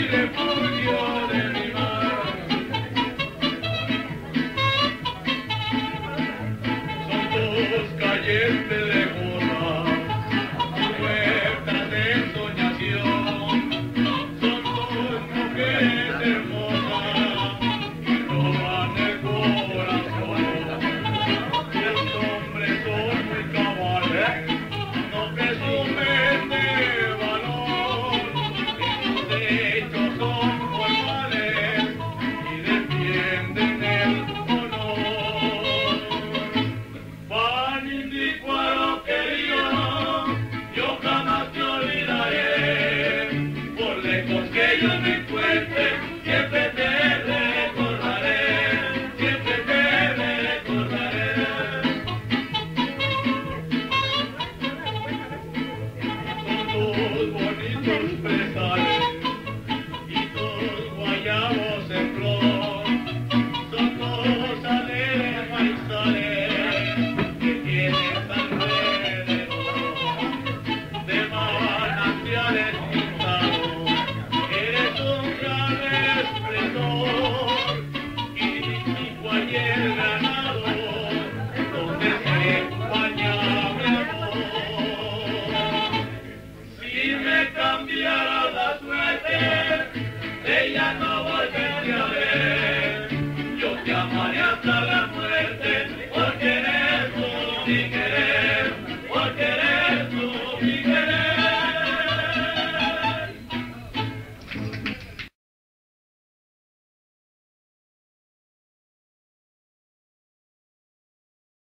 refugio de mi mar. Son tus calles de lejona, puertas de ensoñación. Son tus mujeres hermosas que roban el corazón. Los hombres son muy cabales, no presumen de valor, y sus hechos son formales y defienden el honor. Pan indicuado querido, yo jamás te olvidaré, por lejos que yo me